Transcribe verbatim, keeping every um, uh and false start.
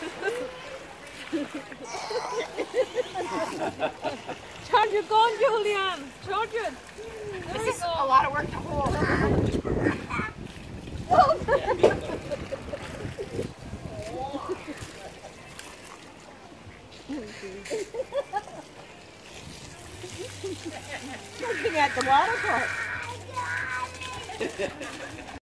Charge your gun, Julian. Charge it. This is a lot of work to hold. Looking at the water park.